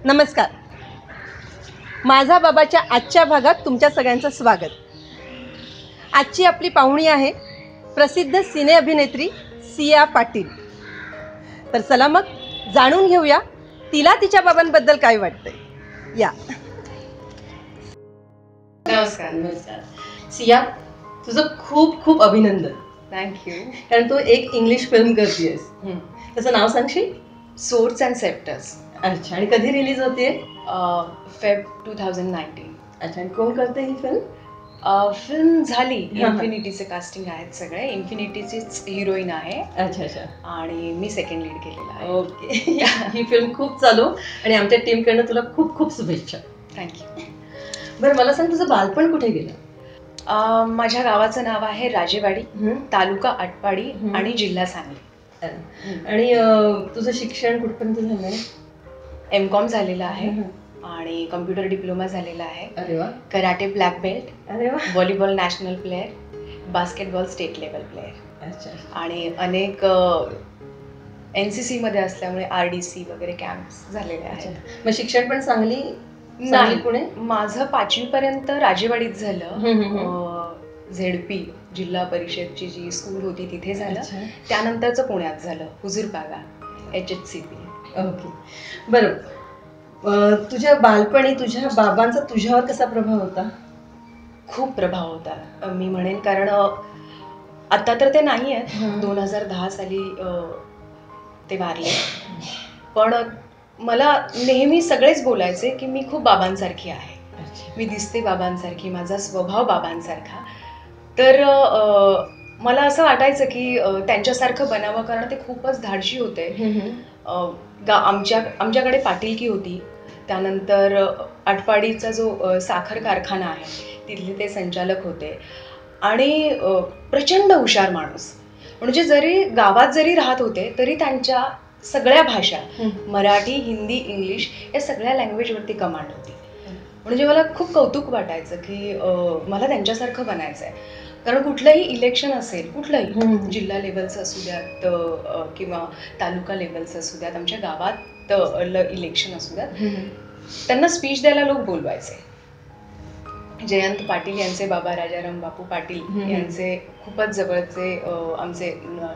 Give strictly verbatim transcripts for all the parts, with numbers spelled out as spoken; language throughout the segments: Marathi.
नमस्कार. माझा बाबाच्या आजच्या भागात तुमच्या सगळ्यांचं स्वागत. आजची आपली पाहुणी आहे प्रसिद्ध सिने अभिनेत्री सिया पाटील. तर चला मग जाणून घेऊया तिला तिच्या बाबांबद्दल काय वाटतंय. या. नमस्कार. नमस्कार सिया, तुझं खूप खूप अभिनंदन. थँक्यू. कारण तू एक इंग्लिश फिल्म करतेस. त्याचं नाव सांगशील? Swords and sceptres. अच्छा. आणि कधी रिलीज होते? Feb two thousand nineteen. अच्छा. आणि कोण करते ही फिल्म? फिल्म झाली. इन्फिनिटीचे कास्टिंग आहेत सगळे. इन्फिनिटीचीच हिरोईन आहे. अच्छा अच्छा. आणि मी सेकंड लीड केलेला आहे. ओके. ही फिल्म खूप चालू आणि आमच्या टीमकडनं तुला खूप खूप शुभेच्छा. थँक्यू. बरं, मला सांग तुझं बालपण कुठे गेलं? माझ्या गावाचं नाव आहे राजेवाडी, तालुका आटपाडी आणि जिल्हा सांगली. आणि तुझं शिक्षण कुठपर्यंत झालं आहे? एम कॉम झालेलं आहे आणि कम्प्युटर डिप्लोमा झालेला आहे. अरे वा. Karate black belt. अरे वा. Volleyball national player, basketball state level player. अच्छा. आणि अनेक एन सी सी मध्ये असल्यामुळे आर डी सी वगैरे कॅम्प्स झालेले आहेत. मग शिक्षण पण चांगली नाही. पुणे माझं पाचवी पर्यंत राजेवाडीत झालं. झेडपी जिल्हा परिषदची जी स्कूल होती तिथे झालं. त्यानंतरचं पुण्यात झालं, Huzurpaga H H C P. Okay. बरं, तुझ्या बालपणी तुझ्या बाबांचा तुझ्यावर कसा प्रभाव होता? खूप प्रभाव होता मी म्हणेन. कारण आता तर ते नाही आहेत. दोन हजार दहा साली ते वारले. पण मला नेहमी सगळेच बोलायचे की मी खूप बाबांसारखी आहे, मी दिसते बाबांसारखी, माझा स्वभाव बाबांसारखा. तर मला असं वाटायचं की त्यांच्यासारखं बनावं, कारण ते खूपच धाडशी होते. गा आमच्या आमच्याकडे पाटीलकी होती. त्यानंतर आटपाडीचा जो साखर कारखाना आहे तिथले ते संचालक होते आणि प्रचंड हुशार माणूस. म्हणजे जरी गावात जरी राहत होते तरी त्यांच्या सगळ्या भाषा, मराठी, हिंदी, इंग्लिश या सगळ्या लँग्वेजवरती कमांड होती. म्हणजे मला खूप कौतुक वाटायचं की मला त्यांच्यासारखं बनायचं आहे. कारण कुठलंही इलेक्शन असेल, कुठलंही जिल्हा लेवलचं असू द्यात किंवा तालुका लेवलचं असू द्यात, आमच्या गावात इलेक्शन असू द्यात, त्यांना स्पीच द्यायला लोक बोलवायचे. जयंत पाटील यांचे बाबा राजाराम बापू पाटील यांचे खूपच जवळचे आमचे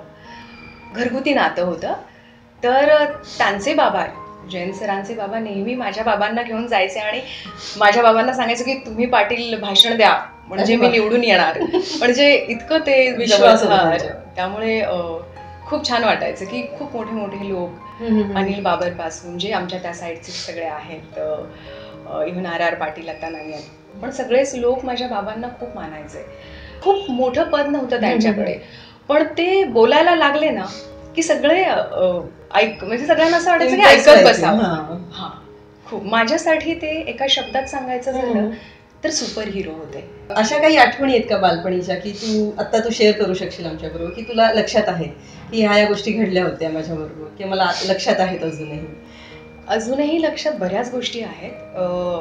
घरगुती नातं होतं. तर त्यांचे बाबा, जयंत सरांचे बाबा नेहमी माझ्या बाबांना घेऊन जायचे आणि माझ्या बाबांना सांगायचं की तुम्ही पाटील भाषण द्या म्हणजे मी निवडून येणार. म्हणजे इतकं ते विश्वास. त्यामुळे खूप छान वाटायचं की खूप मोठे मोठे लोक, अनिल बाबर पासून जे आमच्या त्या साईडचे सगळे आहेत, इव्हन आर आर पाटील आता नाही आहेत, पण सगळेच लोक माझ्या बाबांना खूप मानायचे. खूप मोठं पद नव्हतं त्यांच्याकडे, पण ते बोलायला लागले ना की सगळे ऐक म्हणजे सगळ्यांना असं वाटायचं की ऐकत बसावं. हा, खूप. माझ्यासाठी ते एका शब्दात सांगायचं झालं तर सुपर हिरो होते. अशा काही आठवणी आहेत का बालपणीच्या की तू आता तू शेअर करू शकशील आमच्या बरोबर, की तुला लक्षात आहे की ह्या या गोष्टी घडल्या होत्या माझ्या बरोबर, की मला लक्षात आहेत अजूनही? अजूनही लक्षात बऱ्याच गोष्टी आहेत.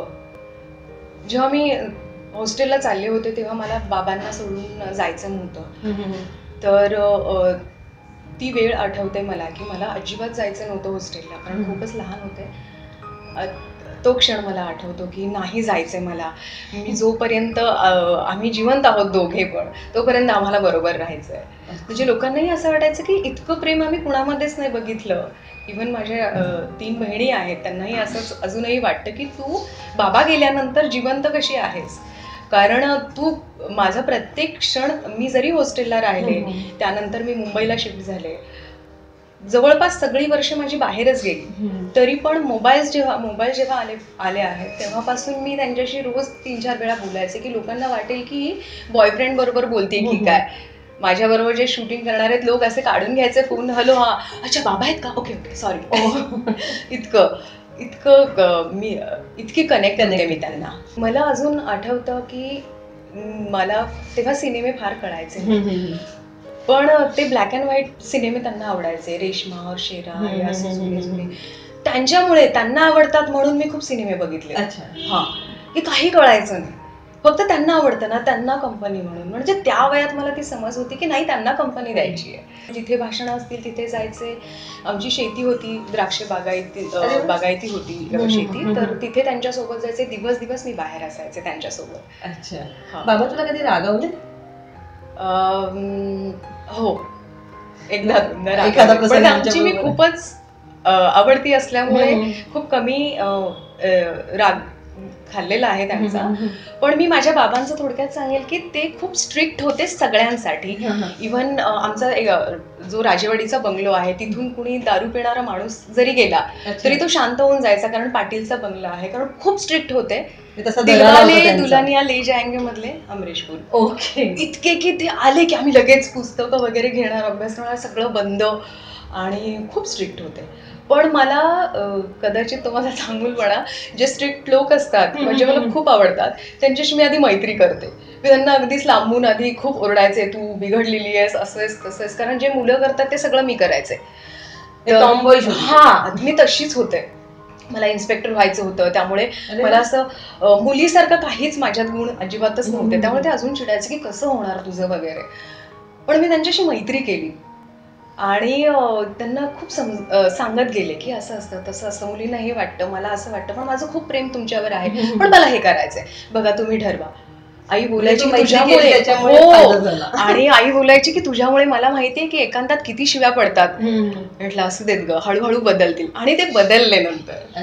जेव्हा मी हॉस्टेलला चालले होते तेव्हा मला बाबांना सोडून जायचं नव्हतं. तर ती वेळ आठवते मला की मला अजिबात जायचं नव्हतं हॉस्टेलला, कारण खूपच लहान होते. तो क्षण मला आठवतो की नाही जायचंय मला, मी जोपर्यंत आम्ही जिवंत आहोत दोघे पण तोपर्यंत आम्हाला बरोबर राहायचंय. म्हणजे लोकांनाही असं वाटायचं की इतकं प्रेम आम्ही कुणामध्येच नाही बघितलं. इव्हन माझ्या तीन बहिणी आहेत, त्यांनाही असंच अजूनही वाटतं की तू बाबा गेल्यानंतर जिवंत कशी आहेस. कारण तू माझा प्रत्येक क्षण, मी जरी हॉस्टेलला राहिले, त्यानंतर मी मुंबईला शिफ्ट झाले, जवळपास सगळी वर्ष माझी बाहेरच गेली, तरी पण मोबाईल जेव्हा मोबाईल जेव्हा आले आले आहेत तेव्हापासून मी त्यांच्याशी रोज तीन चार वेळा बोलायचे की लोकांना वाटेल की बॉयफ्रेंड बरोबर बोलते की काय. माझ्याबरोबर जे शूटिंग करणारे लोक असे काढून घ्यायचे फोन, हॅलो हा अच्छा बाबा आहेत का, ओके ओके सॉरी. इतकं इतकं मी इतकी कनेक्ट करते मी त्यांना. मला अजून आठवतं की मला तेव्हा सिनेमे फार कळायचे, पण ते ब्लॅक अँड व्हाईट सिनेमे त्यांना आवडायचे. रेशमा और शेरा या जुने जुने, त्यांच्यामुळे त्यांना आवडतात म्हणून मी खूप सिनेमे बघितले. अच्छा. हा, हे काही कळायचं नाही. फक्त त्यांना आवडतं ना, त्यांना कंपनी म्हणून. म्हणजे त्या वयात मला ती समज होती की नाही, त्यांना कंपनी द्यायची आहे. जिथे भाषणं असतील तिथे जायचे. आमची शेती होती, द्राक्ष बागायती बागायती होती शेती, तर तिथे त्यांच्यासोबत जायचे. दिवस दिवस मी बाहेर असायचे त्यांच्यासोबत. अच्छा. बाबा तुला कधी रागवले? हो, एकदा दोनदा. पण आमची मी खूपच आवडती असल्यामुळे खूप कमी राग खाल्लेला आहे त्यांचा. पण मी माझ्या बाबांचं थोडक्यात सांगेल की ते खूप स्ट्रिक्ट होते सगळ्यांसाठी. इव्हन आमचा जो राजेवाडीचा बंगलो आहे तिथून कुणी दारू पिणारा माणूस जरी गेला तरी तो शांत होऊन जायचा, कारण पाटीलचा बंगला आहे. कारण खूप स्ट्रिक्ट होते. दुल्हनिया ले जाएंगे मधले अमरीशपूर. ओके. इतके की ते आले की आम्ही लगेच पुस्तकं वगैरे घेणार, अभ्यास करणार, सगळं बंद, आणि खूप स्ट्रिक्ट होते. पण मला कदाचित तुम्हाला सांगून म्हणा, जे स्ट्रिक्ट लोक असतात म्हणजे मला खूप आवडतात, त्यांच्याशी मी आधी मैत्री करते. मी त्यांना अगदीच लांबून आधी खूप ओरडायचे, तू बिघडलेली आहेस, असंच तसंच, कारण जे मुलं करतात ते सगळं मी करायचे. हा, मी तशीच होते. मला इन्स्पेक्टर व्हायचं होतं, त्यामुळे मला असं मुलीसारखं काहीच माझ्यात गुण अजिबातच नव्हते. त्यामुळे ते अजून चिडायचे की कसं होणार तुझं वगैरे. पण मी त्यांच्याशी मैत्री केली आणि त्यांना खूप सांगत गेले की असं असतं तसं असतं, मुलींना हे वाटतं, मला असं वाटतं, पण माझं खूप प्रेम तुमच्यावर आहे, पण मला हे करायचंय, बघा तुम्ही ठरवा. आई बोलायची तुझ्यामुळे, हो, आणि आई बोलायची की तुझ्यामुळे मला माहितीये की एकांतात किती शिव्या पडतात. म्हटलं असू देत ग, हळूहळू बदलतील, आणि ते बदलले नंतर.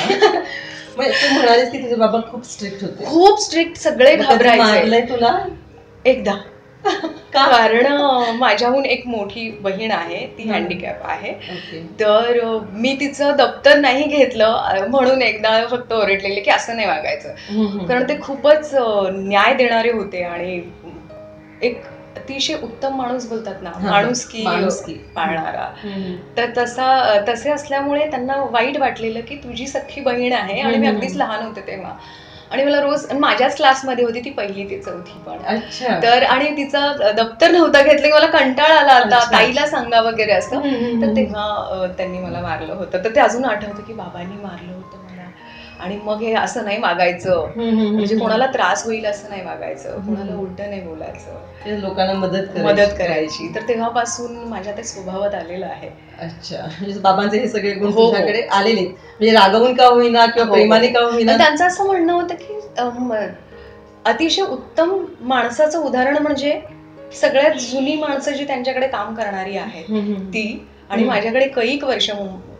तू म्हणालीस की तुझे बाबा खूप स्ट्रिक्ट होते? खूप स्ट्रिक्ट, सगळे घाबरायचे. तुला एकदा, कारण माझ्याहून एक मोठी बहीण आहे, ती हँडिकॅप आहे, तर मी तिचं दप्तर नाही घेतलं म्हणून एकदा फक्त ओरडलेले की असं नाही वागायचं, कारण ते खूपच न्याय देणारे होते आणि एक अतिशय उत्तम माणूस बोलतात ना, माणुसकी पाळणारा. तर तसा तसे असल्यामुळे त्यांना वाईट वाटलेलं की तुझी सख्खी बहीण आहे, आणि मी अगदीच लहान होते तेव्हा, आणि मला रोज, माझ्याच क्लासमध्ये होती ती, पहिली ते चौथी पण. तर आणि तिचं दप्तर नव्हतं घेतलं, मला कंटाळा आला आता, ताईला सांगा वगैरे असं, तर तेव्हा त्यांनी मला मारलं होतं. तर ते अजून आठवतं की बाबांनी मारलं होतं मला, आणि मग हे असं नाही वागायचं, म्हणजे कोणाला त्रास होईल असं नाही वागायचं, कोणाला उलट नाही बोलायचं, लोकांना मदत मदत करायची. तर तेव्हापासून माझ्या ते स्वभावात आलेलं आहे. अच्छा, म्हणजे बाबांचे हे सगळे गुण तुझ्याकडे आलेले, म्हणजे रागवून का होईना किंवा प्रेमाने का होईना. त्यांचं असं म्हणणं होतं की अतिशय उत्तम माणसाचं उदाहरण म्हणजे सगळ्यात जुनी माणसं जी त्यांच्याकडे काम करणारी आहेत ती, आणि माझ्याकडे कैक वर्ष,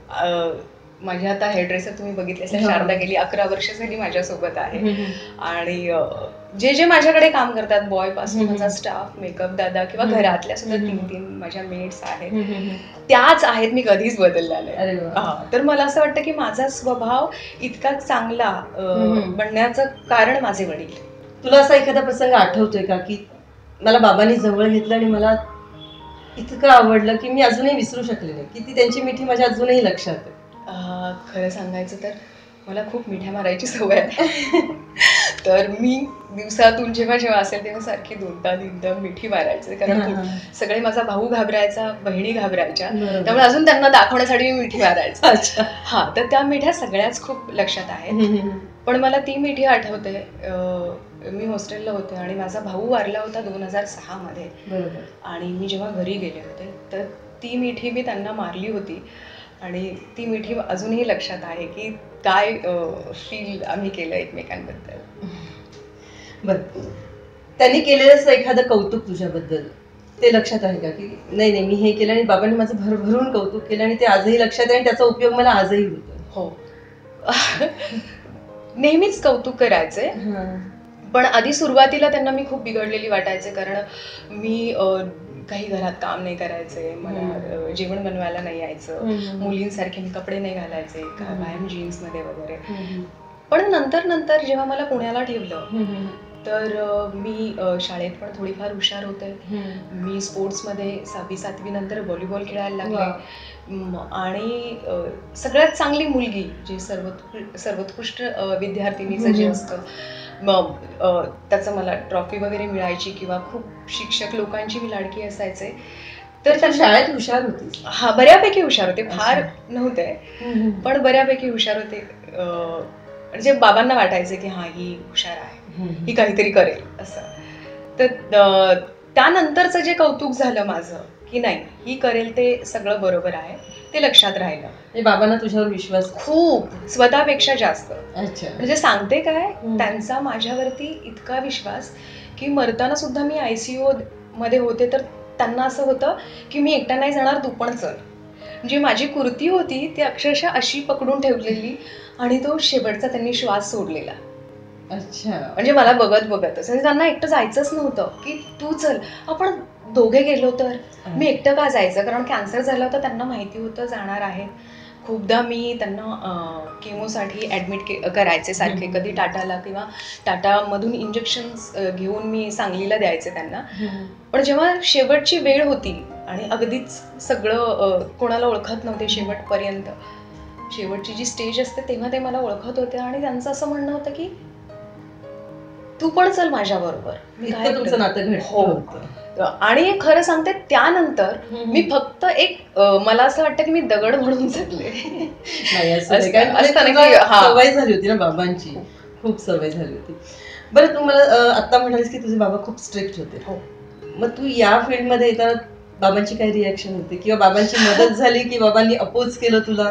माझ्या आता हेअरड्रेसर तुम्ही बघितले असेल, शारदा गेली अकरा वर्ष झाली माझ्यासोबत आहे, आणि जे जे माझ्याकडे काम करतात, बॉय पासून माझा स्टाफ, मेकअप दादा, किंवा घरातल्या सुद्धा तीन तीन माझ्या मेड्स आहेत, त्याच आहेत, मी कधीच बदलला नाही. तर मला असं वाटतं की माझा स्वभाव इतका चांगला बनण्याचं कारण माझे वडील. तुला असा एखादा प्रसंग आठवतोय का की मला बाबांनी जवळ घेतलं आणि मला इतकं आवडलं की मी अजूनही विसरू शकले नाही, की ती त्यांची मिठी माझ्या अजूनही लक्षात आहे? खरं सांगायचं तर मला खूप मिठ्या मारायची सवय आहे. तर मी दिवसातून जेव्हा जेव्हा असेल तेव्हा सारखी दोनदा तीनदा मिठी मारायचे, कारण सगळे, माझा भाऊ घाबरायचा, बहिणी घाबरायच्या, त्यामुळे अजून त्यांना दाखवण्यासाठी मी मिठी मारायचं. हा, तर त्या मिठ्या सगळ्याच खूप लक्षात आहेत. पण मला ती मिठी आठवते, मी हॉस्टेलला होते आणि माझा भाऊ वारला होता दोन हजार सहा मध्ये, आणि मी जेव्हा घरी गेले होते तर ती मिठी मी त्यांना मारली होती, आणि ती मिठी अजूनही लक्षात आहे की काय फील आम्ही केलं एकमेकांबद्दल. बरं, त्यांनी केलेलं एखादं कौतुक तुझ्याबद्दल ते लक्षात आहे का, की नाही नाही मी हे केलं आणि बाबांनी माझं भरभरून कौतुक केलं आणि ते आजही लक्षात आहे आणि त्याचा उपयोग मला आजही होतो? हो, नेहमीच कौतुक करायचे, पण आधी सुरुवातीला त्यांना मी खूप बिघडलेली वाटायचे, कारण मी काही घरात काम नाही करायचे, मला जेवण बनवायला नाही यायचं, मुलींसारखे मी कपडे नाही घालायचे, कायम जीन्स मध्ये वगैरे. पण नंतर नंतर जेव्हा मला पुण्याला ठेवलं तर मी शाळेत पण थोडीफार हुशार होते, मी स्पोर्ट्समध्ये सहावी सातवी नंतर व्हॉलीबॉल खेळायला लागले, आणि सगळ्यात चांगली मुलगी, जी सर्वोत्कृ सर्वोत्कृष्ट विद्यार्थिनीचं जे असतं मग त्याचं मला ट्रॉफी वगैरे मिळायची, किंवा खूप शिक्षक लोकांची मी लाडकी असायचे. तर त्या शाळेत हुशार होती? हा, बऱ्यापैकी हुशार होते, फार नव्हते पण बऱ्यापैकी हुशार होते, म्हणजे बाबांना वाटायचे की हा ही हुशार आहे. ही काहीतरी करेल असं. तर त्यानंतरचं जे कौतुक झालं माझं की नाही ही करेल ते सगळं बरोबर आहे ते लक्षात राहिलं. बाबांना तुझ्यावर विश्वास खूप, स्वतःपेक्षा जास्त. अच्छा. म्हणजे सांगते काय, त्यांचा माझ्यावरती इतका विश्वास की मरताना सुद्धा मी आयसीयू मध्ये होते तर त्यांना असं होतं की मी एकटा नाही जाणार, तू पण चल. जी माझी कुर्ती होती ती अक्षरशः अशी पकडून ठेवलेली आणि तो शेवटचा त्यांनी श्वास सोडलेला. अच्छा. म्हणजे मला बघत बघतच, म्हणजे त्यांना एकटं जायचंच नव्हतं की तू चल आपण दोघे गेलो तर. मी एकटं का जायचं, कारण कॅन्सर झालं होतं, त्यांना माहिती होतं जाणार आहे. खूपदा मी त्यांना केमोसाठी ॲडमिट करायचे सारखे, कधी टाटाला किंवा टाटामधून इंजेक्शन्स घेऊन मी सांगलीला द्यायचे त्यांना. पण जेव्हा शेवटची वेळ होती आणि अगदीच सगळं कोणाला ओळखत नव्हते शेवटपर्यंत, शेवटची जी स्टेज असते तेव्हा ते मला ओळखत होते आणि त्यांचं असं म्हणणं होतं की तू पण चल माझ्या बरोबर. मी काय तुमचं नातं घट्ट होतं. आणि खरं सांगते त्यानंतर मी फक्त एक मला असं वाटतं की मी दगड म्हणून जगले. सवय झाली होती ना बाबांची, खूप सवय झाली होती. बरं तुम्हाला आता म्हणालीस की तुझे बाबा खूप स्ट्रिक्ट होते. हो. मग तू या फील्ड मध्ये येताना बाबांची काय रिॲक्शन होती किंवा बाबांची मदत झाली की बाबांनी अपोज केलं तुला?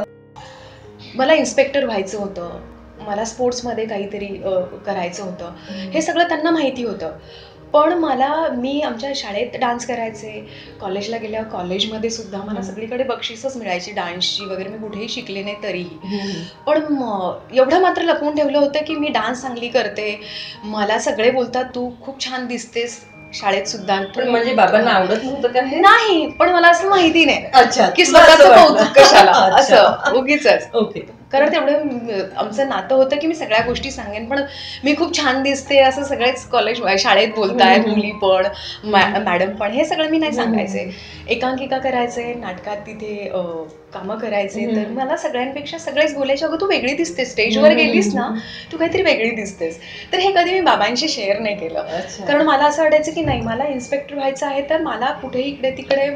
मला इन्स्पेक्टर व्हायचं होतं, मला स्पोर्ट्समध्ये काहीतरी करायचं होतं, हे सगळं त्यांना माहिती होतं. पण मला मी आमच्या शाळेत डान्स करायचे, कॉलेजला गेल्यावर कॉलेजमध्ये सुद्धा मला सगळीकडे बक्षीसच मिळायची डान्सची वगैरे, मी कुठेही शिकले नाही तरीही. पण एवढं मात्र लपवून ठेवलं होतं की मी डान्स चांगली करते. मला सगळे बोलतात तू खूप छान दिसतेस शाळेत सुद्धा. म्हणजे बाबांना आवडत नव्हतं का? नाही, पण मला असं माहिती नाही. अच्छा, की स्वतःचं कौतुक कशाला असं उगीच. ओके. कारण तेवढं आमचं नातं होतं की मी सगळ्या गोष्टी सांगेन, पण मी खूप छान दिसते असं सगळेच कॉलेज शाळेत बोलतायत, मुली पण मॅडम पण, हे सगळं मी नाही सांगायचे. एकांकिका करायचे, नाटकात तिथे कामं करायचे, तर मला सगळ्यांपेक्षा सगळेच बोलायचे अगं तू वेगळी दिसतेस, स्टेजवर गेलीस ना तू काहीतरी वेगळी दिसतेस. तर हे कधी मी बाबांशी शेअर नाही केलं, कारण मला असं वाटायचं की नाही मला इन्स्पेक्टर व्हायचं आहे तर मला कुठेही इकडे तिकडे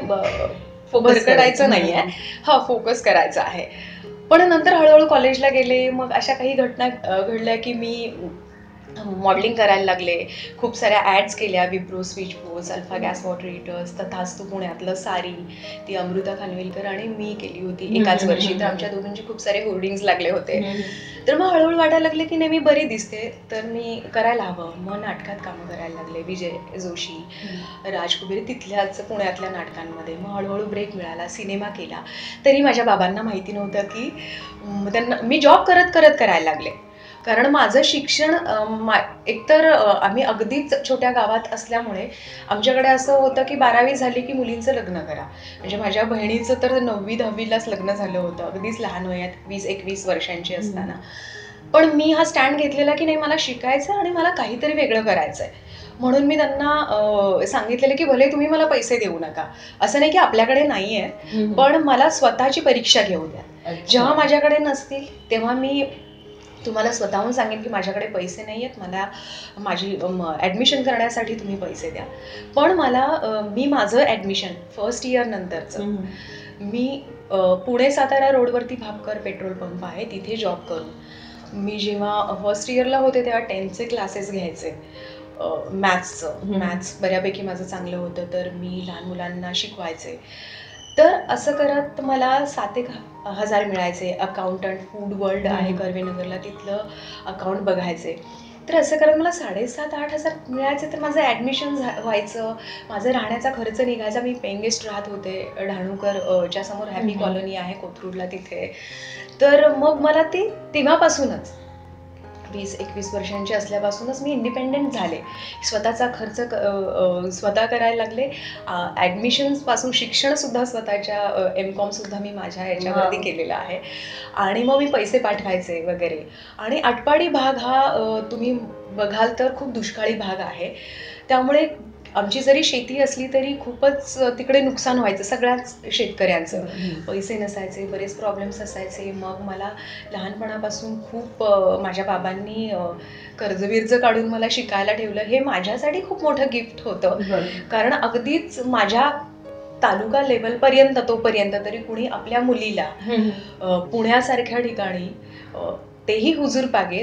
भरकटायचं नाही आहे, हा फोकस करायचा आहे. पण नंतर हळूहळू कॉलेजला गेले, मग अशा काही घटना घडल्या की मी मॉडेलिंग करायला लागले, खूप साऱ्या ॲड्स केल्या, Wipro switch board, alpha gas water heaters, तथास्तू पुण्यातलं सारी, ती अमृता खानविलकर आणि मी केली होती एकाच वर्षी. तर आमच्या दोघांचे खूप सारे होर्डिंग्स लागले होते. तर मग हळूहळू वाटायला लागले की नाही मी बरी दिसते तर मी करायला हवं. मग नाटकात कामं करायला लागले, विजय जोशी, राजकुबेर तिथल्याच पुण्यातल्या नाटकांमध्ये. मग हळूहळू ब्रेक मिळाला, सिनेमा केला. तरी माझ्या बाबांना माहिती नव्हतं की त्यांना मी जॉब करत करत करायला लागले, कारण माझं शिक्षण एकतर आम्ही अगदीच छोट्या गावात असल्यामुळे आमच्याकडे असं होतं की बारावी झाली की मुलींचं लग्न करा. म्हणजे माझ्या बहिणीचं तर नववी दहावीलाच लग्न झालं होतं, अगदीच लहान वयात, वीस एकवीस वर्षांची असताना. पण मी हा स्टँड घेतलेला की नाही मला शिकायचं आणि मला काहीतरी वेगळं करायचं आहे. म्हणून मी त्यांना सांगितलेलं की भले तुम्ही मला पैसे देऊ नका, असं नाही की आपल्याकडे नाही आहे, पण मला स्वतःची परीक्षा घेऊ द्या. जेव्हा माझ्याकडे नसतील तेव्हा मी तुम्हाला स्वतःहून सांगेन की माझ्याकडे पैसे नाही आहेत, मला माझी ॲडमिशन करण्यासाठी तुम्ही पैसे द्या. पण मला मी माझं ॲडमिशन फर्स्ट इयर नंतरचं मी पुणे सातारा रोडवरती भापकर पेट्रोल पंप आहे तिथे जॉब करून, मी जेव्हा फर्स्ट इयरला होते तेव्हा टेन्थचे क्लासेस घ्यायचे मॅथ्सचं. मॅथ्स बऱ्यापैकी माझं चांगलं होतं तर मी लहान मुलांना शिकवायचे. तर असं करत मला सात एक हजार मिळायचे. अकाउंटंट, फूड वर्ल्ड आहे कर्वेनगरला, तिथलं अकाउंट बघायचे. तर असं करत मला साडेसात आठ हजार मिळायचे. तर माझं ॲडमिशन व्हायचं, माझं राहण्याचा खर्च निघायचा. मी पेइंग गेस्ट राहत होते डहाणूकरच्या समोर हॅपी कॉलनी आहे कोथरूडला तिथे. तर मग मला ते तेव्हापासूनच वीस एकवीस वर्षांची असल्यापासूनच मी इंडिपेंडेंट झाले, स्वतःचा खर्च स्वतः करायला लागले. ॲडमिशन्सपासून शिक्षणसुद्धा स्वतःच्या एम कॉमसुद्धा मी माझ्या याच्यावरती केलेला आहे. आणि मग मी पैसे पाठवायचे वगैरे. आणि आटपाडी भाग हा तुम्ही बघाल तर खूप दुष्काळी भाग आहे, त्यामुळे आमची जरी शेती असली तरी खूपच तिकडे नुकसान व्हायचं सगळ्याच शेतकऱ्यांचं. पैसे नसायचे, बरेच प्रॉब्लेम्स असायचे. मग मला लहानपणापासून खूप माझ्या बाबांनी कर्जबिर्ज काढून मला शिकायला ठेवलं. हे माझ्यासाठी खूप मोठं गिफ्ट होतं, कारण अगदीच माझ्या तालुका लेवलपर्यंत तोपर्यंत तरी कुणी आपल्या मुलीला पुण्यासारख्या ठिकाणी, तेही हुजूर बागेत,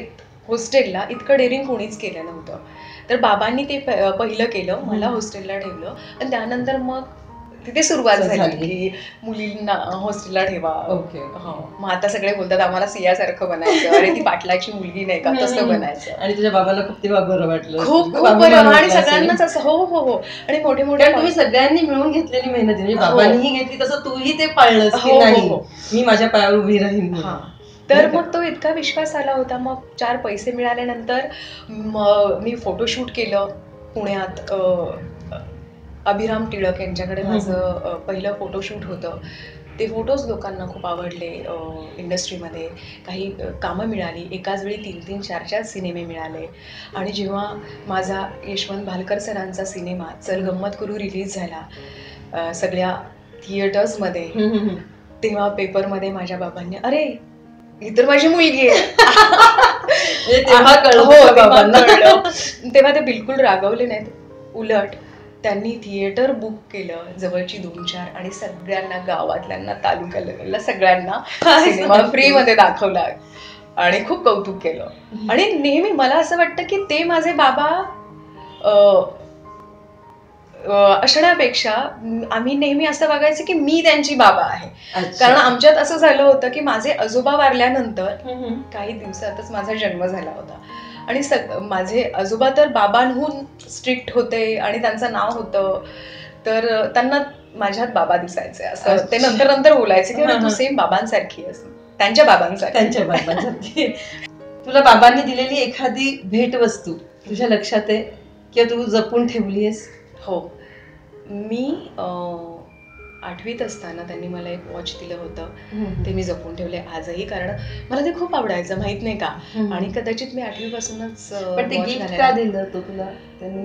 हॉस्टेलला इतकं डेअरिंग कोणीच केलं नव्हतं. तर बाबांनी ते पहिलं केलं, मला हॉस्टेलला ठेवलं आणि त्यानंतर मग तिथे सुरुवात झाली की मुलींना हॉस्टेलला ठेवा. ओके. मग आता सगळे बोलतात आम्हाला सियासारखं बनायचं, अरे ती पाटलाची मुलगी नाही का, तसं बनायचं. आणि तुझ्या बाबाला खूप तेव्हा बरं वाटलं, खूप खूप बरं. आणि सगळ्यांनाच असं हो हो हो आणि मोठे मोठे तुम्ही सगळ्यांनी मिळून घेतलेली मेहनत म्हणजे बाबांनीही घेतली तसं तूही ते पाळलंस की नाही मी माझ्या पायावर उभी राहीन. तर मग तो इतका विश्वास आला होता. मग चार पैसे मिळाल्यानंतर मी फोटोशूट केलं पुण्यात. अभिराम टिळक यांच्याकडे माझं पहिलं फोटोशूट होतं. ते फोटोज लोकांना खूप आवडले. इंडस्ट्रीमध्ये काही कामं मिळाली, एकाच वेळी तीन तीन चार चार सिनेमे मिळाले. आणि जेव्हा माझा यशवंत भालकर सरांचा सिनेमा चल गंमत करू रिलीज झाला सगळ्या थिएटर्समध्ये, तेव्हा पेपरमध्ये माझ्या बाबांनी अरे ही तर माझी मुलगी आहे तेव्हा कळलं. तेव्हा ते बिलकुल रागवले नाहीत, उलट त्यांनी थिएटर बुक केलं जवळची दोन चार आणि सगळ्यांना गावातल्यांना तालुक्याला सगळ्यांना सिनेमा फ्री मध्ये दाखवला आणि खूप कौतुक केलं. आणि नेहमी मला असं वाटतं की ते माझे बाबा असण्यापेक्षा आम्ही नेहमी असं बघायचं की मी त्यांची बाबा आहे. कारण आमच्यात असं झालं होतं की माझे आजोबा वारल्यानंतर काही दिवसातच माझा जन्म झाला होता आणि सग माझे आजोबा तर बाबांहून स्ट्रिक्ट होते आणि त्यांचं नाव होतं, तर त्यांना माझ्यात बाबा दिसायचे. असं ते नंतर नंतर बोलायचे की तू सेम बाबांसारखी आहेस, त्यांच्या बाबांसारखी. त्यांच्या बाबांसारखी. तुला बाबांनी दिलेली एखादी भेट वस्तू तुझ्या लक्षात आहे किंवा तू जपून ठेवली आहेस? हो, मी आठवीत असताना त्यांनी मला एक वॉच दिलं होतं, ते मी जपून ठेवले आजही, कारण मला ते खूप आवडायचं, माहित नाही का. आणि कदाचित मी आठवी पासूनच दिलं तो तुला त्यांनी.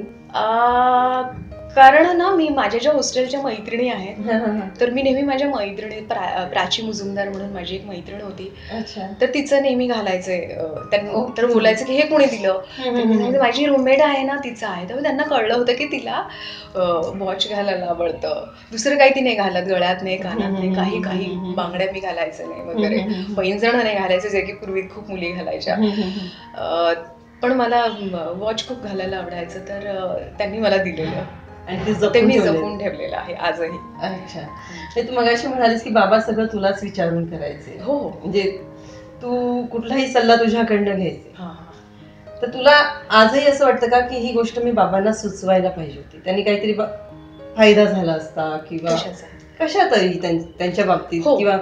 कारण ना मी माझ्या ज्या हॉस्टेलच्या मैत्रिणी आहेत तर मी नेहमी माझ्या मैत्रिणी प्राची मुजुमदार म्हणून माझी एक मैत्रीण होती, तर तिचं नेहमी घालायचंय. तर बोलायचं की हे कोणी दिलं, माझी रूममेट आहे ना तिचं आहे. तर त्यांना कळलं होतं की तिला वॉच घालायला आवडतं, दुसरं काही ती नाही घालत, गळ्यात नाही, कानात नाही, काही काही बांगड्या मी घालायचं नाही वगैरे, पैंजण नाही घालायचं जे की पूर्वी खूप मुली घालायच्या. पण मला वॉच खूप घालायला आवडायचं, तर त्यांनी मला दिलेलं आणि ते मी जपून ठेवलेलं आहे आजही. अच्छा, तू मगाशी म्हणालीस की बाबा सगळं तुलाच विचारून करायचे. हो, म्हणजे तू कुठलाही सल्ला तुझ्याकडनं घ्यायचे. तर तुला आजही असं वाटतं का की ही गोष्ट मी बाबांना सुचवायला पाहिजे होती, त्यांनी काहीतरी फायदा झाला असता किंवा कशातही त्यांच्या बाबतीत, किंवा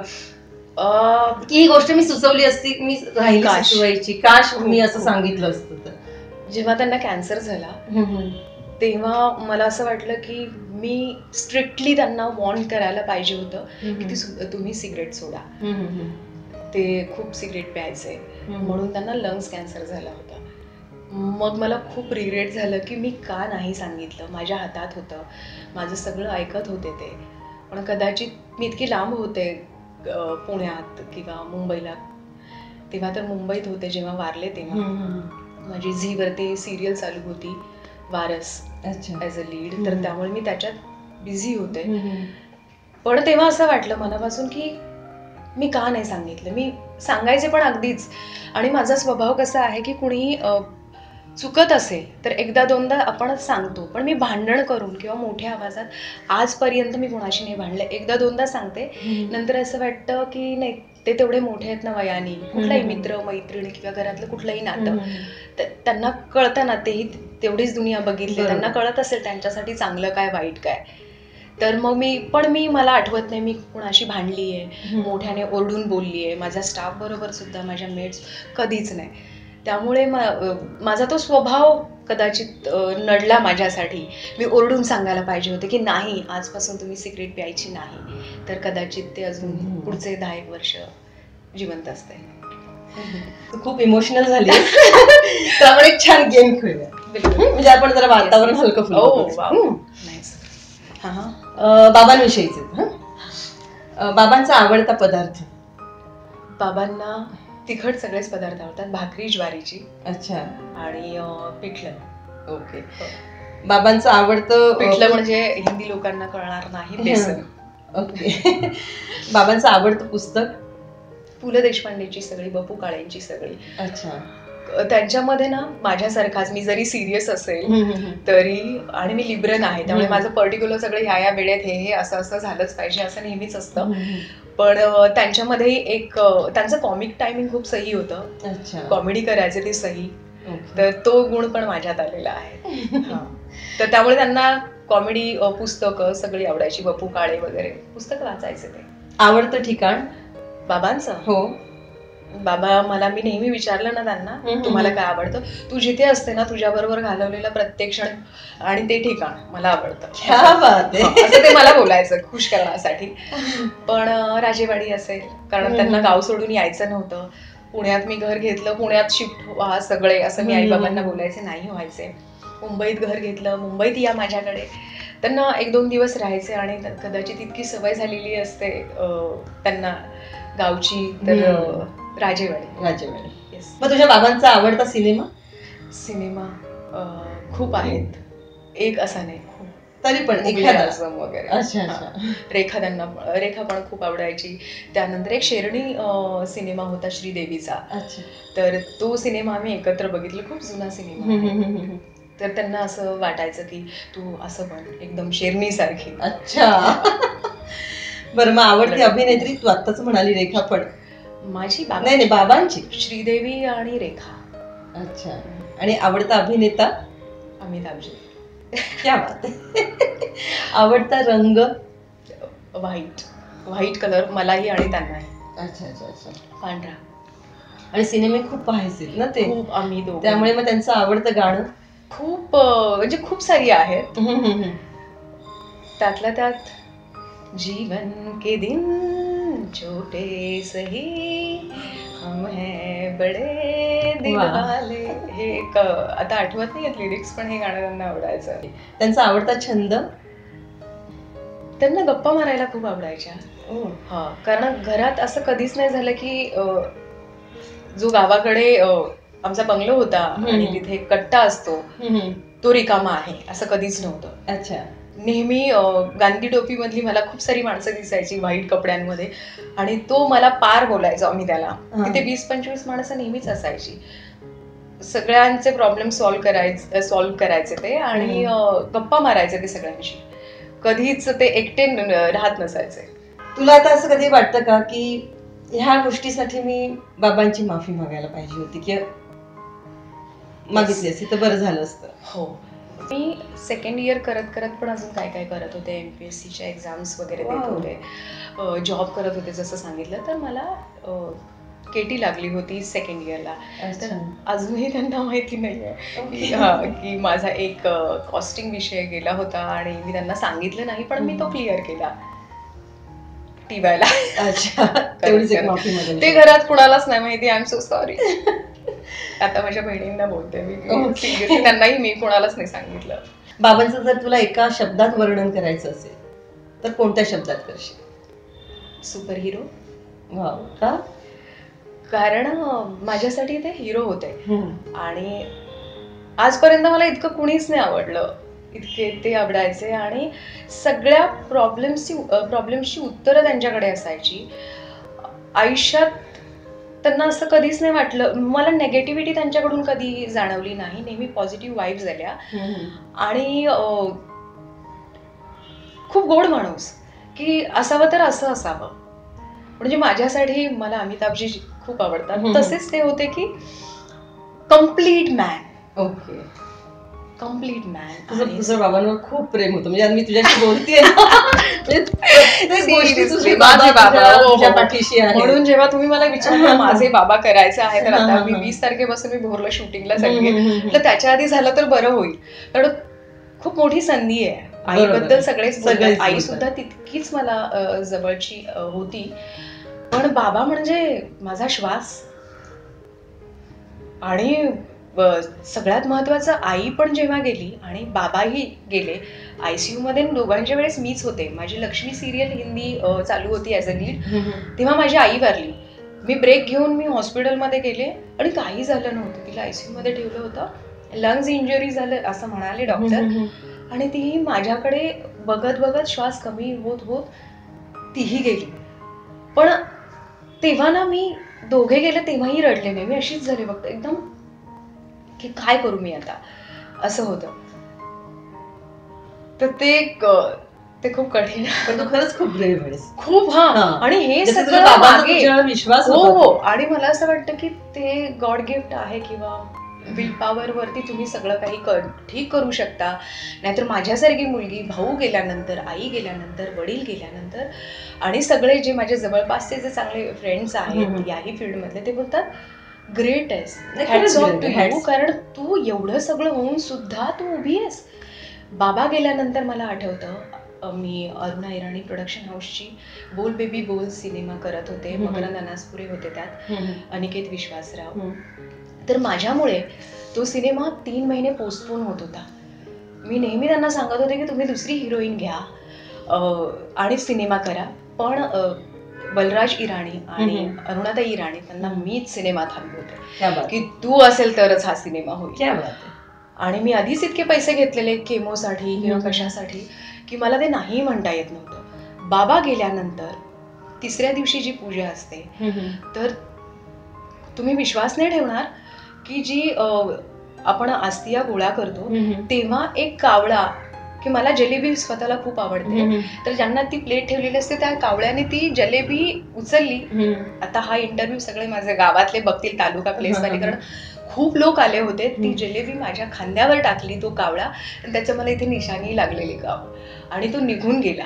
की ही गोष्ट मी सुचवली असती, मी राहिली सुचवायची, काश मी असं सांगितलं असतं. तर जेव्हा त्यांना कॅन्सर झाला तेव्हा मला असं वाटलं की मी स्ट्रिक्टली त्यांना वॉर्न करायला पाहिजे होतं की तुम्ही सिगरेट सोडा. ते खूप सिगरेट प्यायचे म्हणून त्यांना लंग्स कॅन्सर झाला होता. मग मला खूप रिग्रेट झालं की मी का नाही सांगितलं. माझ्या हातात होतं, माझं सगळं ऐकत होते ते, पण कदाचित मी इतकी लांब होते पुण्यात किंवा मुंबईला, तेव्हा तर मुंबईत होते जेव्हा वारले तेव्हा. माझी झीवरती सिरियल चालू होती वारस ॲज अ लीड, तर त्यामुळे मी त्याच्यात बिझी होते. पण तेव्हा असं वाटलं मनापासून की मी का नाही सांगितलं. मी सांगायचे पण अगदीच, आणि माझा स्वभाव कसा आहे की कुणी चुकत असेल तर एकदा दोनदा आपणच सांगतो, पण मी भांडण करून किंवा मोठ्या आवाजात आजपर्यंत मी कोणाशी नाही भांडले. एकदा दोनदा सांगते, नंतर असं वाटतं की नाही ते तेवढे मोठे आहेत ना वयाने, कुठलाही मित्र मैत्रिणी किंवा घरातलं कुठलंही नातं त्यांना कळतं ना, तेही तेवढीच दुनिया बघितली, त्यांना कळत असेल त्यांच्यासाठी चांगलं काय वाईट काय. तर मग मी पण मी मला आठवत नाही मी कुणाशी भांडली आहे, मोठ्याने ओरडून बोलली आहे. माझ्या स्टाफ बरोबर सुद्धा, माझ्या मेट्स कधीच नाही. त्यामुळे माझा तो स्वभाव कदाचित नडला माझ्यासाठी. मी ओरडून सांगायला पाहिजे होते की नाही आजपासून तुम्ही सिगरेट प्यायची नाही, तर कदाचित ते अजून पुढचे दहा एक वर्ष जिवंत असते. खूप इमोशनल झाली त्यामुळे एक छान गेम खेळूया, म्हणजे आपण जरा वातावरण हलकं फुलकं. बाबांविषयीचे. बाबांचा आवडता पदार्थ? बाबांना तिखट सगळेच पदार्थ आवडतात, भाकरी ज्वारीची. अच्छा. आणि पिठलं. ओके. बाबांचं आवडतं पिठलं म्हणजे हिंदी लोकांना कळणार नाही, बेसन. ओके. बाबांचं आवडतं पुस्तक? पु ल देशपांडेची सगळी, बपू काळेंची सगळी. अच्छा. त्यांच्यामध्ये ना माझ्यासारखाच मी जरी सिरियस असेल तरी, आणि मी लिब्रन आहे त्यामुळे माझं पर्टिक्युलर सगळं ह्या या वेळेत हे हे असं असं झालंच पाहिजे असं नेहमीच असतं. पण त्यांच्यामध्ये एक त्यांचं कॉमिक टायमिंग खूप सही होतं, कॉमेडी करायचे ते सही, तर तो गुण पण माझ्यात आलेला आहे. तर त्यामुळे त्यांना कॉमेडी पुस्तकं सगळी आवडायची, बपू काळे वगैरे पुस्तकं वाचायचे ते. आवडतं ठिकाण बाबांचं? हो. बाबा मला, मी नेहमी विचारलं ना त्यांना तुम्हाला काय आवडतं, तू जिथे असते ना तुझ्या बरोबर घालवलेला प्रत्येक क्षण आणि ते ठिकाण मला आवडतं, असं ते मला बोलायचं खुश करण्यासाठी. पण राजेवाडी असेल, कारण त्यांना गाव सोडून यायचं नव्हतं. पुण्यात मी घर घेतलं, पुण्यात शिफ्ट व्हा सगळे असं मी आई बाबांना बोलायचे, नाही व्हायचे. मुंबईत घर घेतलं, मुंबईत या माझ्याकडे, त्यांना एक दोन दिवस राहायचे आणि कदाचित इतकी सवय झालेली असते त्यांना गावची, तर राजेवाडी. राजेवाडी. मग तुझ्या बाबांचा आवडता सिनेमा? सिनेमा खूप आहेत, एक असा नाही, तरी पण एखादा वगैरे. अच्छा अच्छा. रेखा त्यांना, रेखा पण खूप आवडायची. त्यानंतर एक शेरणी सिनेमा होता श्रीदेवीचा, तर तो सिनेमा आम्ही एकत्र बघितला, खूप जुना सिनेमा. तर त्यांना असं वाटायचं की तू असं पण एकदम शेरणी सारखी. अच्छा. बरं, मग आवडती अभिनेत्री? तू आत्ताच म्हणाली रेखा, पण माझी नाही नाही बाबांची श्रीदेवी आणि रेखा. अच्छा. आणि आवडता अभिनेता? अमिताभजी. क्या बात आहे. आवडता रंग? व्हाईट. व्हाईट कलर मलाही आणि त्यांनाही. अच्छा अच्छा अच्छा. पांढरा. आणि सिनेमे खूप पाहायचे ना ते? खूप, आम्ही दोघं. त्यामुळे मग त्यांचं आवडतं गाणं? खूप, म्हणजे खूप सारी आहेत. त्यातल्या त्यात जीवन के दिन छोटे सही हम है बडे दिल वाले, हे आता आठवत नाही लिरिक्स, पण हे गाणं त्यांना आवडायचं. त्यांचा आवडता छंद? त्यांना गप्पा मारायला खूप आवडायच्या. हा, कारण घरात असं कधीच नाही झालं की जो गावाकडे आमचा बंगलो होता आणि तिथे कट्टा असतो तो रिकामा आहे असं कधीच नव्हतं. अच्छा. नेहमी गांधी टोपी मधली मला खूप सारी माणसं दिसायची व्हाईट कपड्यांमध्ये, आणि तो मला पार बोलायचो आम्ही त्याला. तिथे वीस पंचवीस माणसं नेहमीच असायची, सगळ्यांचे प्रॉब्लेम सॉल्व्ह करायचे सॉल्व्ह करायचे ते, आणि गप्पा मारायचे ते सगळ्यांशी, कधीच ते एकटे राहत नसायचे. तुला आता असं कधी वाटतं का की ह्या गोष्टीसाठी मी बाबांची माफी मागायला पाहिजे होती, की मागितली असती तर बरं झालं असतं? हो. मी सेकंड इयर करत करत पण अजून काय काय करत होते, एम पी एस सीच्या एक्झाम्स वगैरे देत होते, जॉब करत होते जसं सांगितलं. तर मला केटी लागली होती सेकंड इयरला, तर अजूनही त्यांना माहिती नाही आहे हा की माझा एक कॉस्टिंग विषय गेला होता आणि मी त्यांना सांगितलं नाही, पण मी तो क्लिअर केला टीवायला. अच्छा. ते घरात कुणालाच नाही माहिती. I am so sorry. आता माझ्या बहिणींना बोलते मी, सिरियसली त्यांनाही मी कोणालाच नाही सांगितलं. बाबांचं जर तुला एका शब्दात वर्णन करायचं असेल तर कोणत्या शब्दात करशील? Super hero. वाव. का? कारण माझ्यासाठी ते हिरो होते, आणि आजपर्यंत मला इतकं कुणीच नाही आवडलं इतके ते आवडायचे, आणि सगळ्या प्रॉब्लेम्सची प्रॉब्लेम्सची उत्तरं त्यांच्याकडे असायची. आयुष्यात त्यांना असं कधीच नाही वाटलं, मला नेगेटिव्हिटी त्यांच्याकडून कधी जाणवली नाही, नेहमी पॉझिटिव्ह वाईब्स आल्या. आणि खूप गोड माणूस, की असावं तर असं असावं. म्हणजे माझ्यासाठी मला अमिताभजी खूप आवडतात. तसेच ते होते की complete man. Okay. Complete man. तुझं तुझं बाबांवर खूप प्रेम होतं, म्हणजे मी तुझ्याशी बोलतेय म्हणून जेव्हा तुम्ही मला विचारलं माझे बाबा करायचं आहे, तर आता मी वीस तारखेपासून मी भोरला शूटिंगला चालली, तर त्याच्या आधी झालं तर बरं होईल, कारण खूप मोठी संधी आहे. आईबद्दल सगळेच बोलतात, आई सुद्धा तितकीच मला जवळची होती, पण बाबा म्हणजे माझा श्वास. आणि सगळ्यात महत्वाचं, आई पण जेव्हा गेली आणि बाबाही गेले आयसीयू मध्ये, दोघांच्या वेळेस मीच होते. माझी लक्ष्मी सिरियल हिंदी चालू होती ऍज अ लीड, तेव्हा माझी आई वारली. मी ब्रेक घेऊन मी हॉस्पिटलमध्ये गेले आणि काही झालं नव्हतं, तिला आयसीयू मध्ये ठेवलं होतं, लंग्स इंजुरी झालं असं म्हणाले डॉक्टर, आणि ती माझ्याकडे बघत बघत श्वास कमी होत होत तीही गेली. पण तेव्हा ना मी दोघे गेले तेव्हाही रडले नाही, मी अशीच झाले फक्त एकदम की काय करू मी आता, असं होतं. तर ते ते खूप कठीण, पण तू खरंच खूप ब्रेव्ह आहेस, खूप. हा, आणि हे सगळं बाबांचा विश्वास हो हो आणि मला असं वाटतं की ते गॉड गिफ्ट आहे किंवा विल पॉवर वरती तुम्ही सगळं काही कर ठीक करू शकता. नाहीतर माझ्यासारखी मुलगी, भाऊ गेल्यानंतर, आई गेल्यानंतर, वडील गेल्यानंतर आणि सगळे जे माझे जवळपासचे जे चांगले फ्रेंड्स आहेत याही फील्डमधले, ते बोलतात ग्रेट आहेस, हॅट्स ऑफ टू यू, कारण तू एवढं सगळं होऊन सुद्धा तू उभी आहेस. बाबा गेल्यानंतर मला आठवतं मी अरुणा इराणी प्रोडक्शन हाऊसची बोल बेबी बोल सिनेमा करत होते. मकरंद अनासपुरे होते त्यात, अनिकेत विश्वासराव. तर माझ्यामुळे तो सिनेमा तीन महिने पोस्टपोन होत होता. मी नेहमी त्यांना सांगत होते की तुम्ही दुसरी हिरोईन घ्या आणि सिनेमा करा, पण बलराज इराणी आणि अरुणाताई इराणी त्यांना मीच सिनेमा थांबवते की तू असेल तरच हा सिनेमा होईल. आणि मी आधीच इतके पैसे घेतलेले केमोसाठी किंवा कशासाठी की मला ते नाही म्हणता येत नव्हतं. बाबा गेल्यानंतर तिसऱ्या दिवशी जी पूजा असते, तर तुम्ही विश्वास नाही ठेवणार की जी आपण आस्तिया गोळा करतो तेव्हा एक कावळा, की मला जलेबी स्वतःला खूप आवडते, तर ज्यांना ती प्लेट ठेवलेली असते त्या कावळ्याने ती जलेबी उचलली. आता हा इंटरव्ह्यू सगळे माझे गावातले बघतील, तालुका प्लेसवाले, कारण खूप लोक आले होते. ती जलेबी माझ्या खांद्यावर टाकली तो कावळा, त्याचं मला इथे निशाणी लागलेली गाव, आणि तो निघून गेला.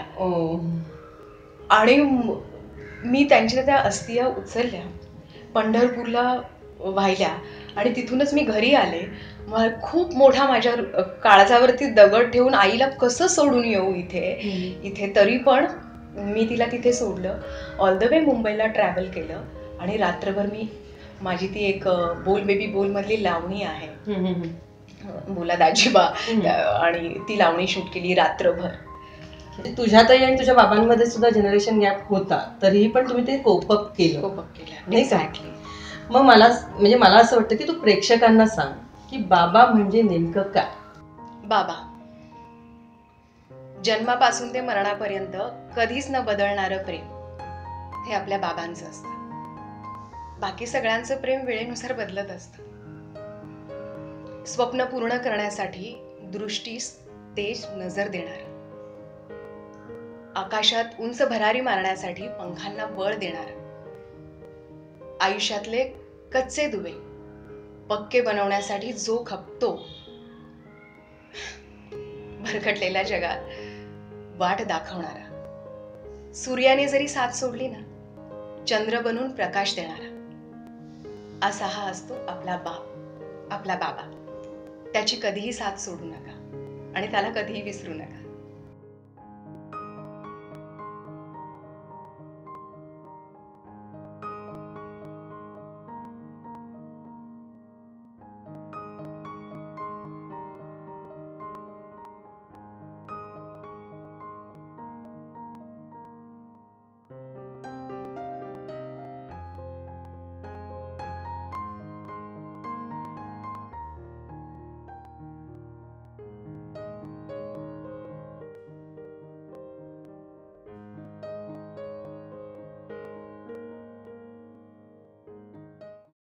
आणि मी त्यांच्या त्या अस्थिया उचलल्या, पंढरपूरला वाहिल्या आणि तिथूनच मी घरी आले. मला खूप मोठा माझ्या काळजावरती दगड ठेवून आईला कसं सोडून येऊ इथे इथे तरी पण मी तिला तिथे सोडलं. ऑल द वे मुंबईला ट्रॅव्हल केलं आणि रात्रभर मी माझी ती एक बोल बेबी बोल मधली लावणी आहे, बोला दाजीबा, आणि ती लावणी शूट केली रात्रभर. तुझ्यातही आणि तुझ्या बाबांमध्ये सुद्धा जनरेशन गॅप होता, तरीही पण तुम्ही ते कोपअप केलं कोपअप केलं नाही का? मग मला म्हणजे मला असं वाटतं की तू प्रेक्षकांना सांग की बाबा म्हणजे नेमकं काय. बाबा जन्मापासून ते मरणापर्यंत कधीच न बदलणारं प्रेम हे आपल्या बाबांचं असतं. बाकी सगळ्यांचं प्रेम वेळेनुसार बदलत असतं. स्वप्न पूर्ण करण्यासाठी दृष्टीस तेज नजर देणार, आकाशात उंच भरारी मारण्यासाठी पंखांना बळ देणार, आयुष्यातले कच्चे दुवे पक्के बनवण्यासाठी जो खपतो, भरकटलेल्या जगात वाट दाखवणारा, सूर्याने जरी साथ सोडली ना, चंद्र बनून प्रकाश देणारा, असा हा असतो आपला बाप, आपला बाबा. त्याची कधीही साथ सोडू नका आणि त्याला कधीही विसरू नका.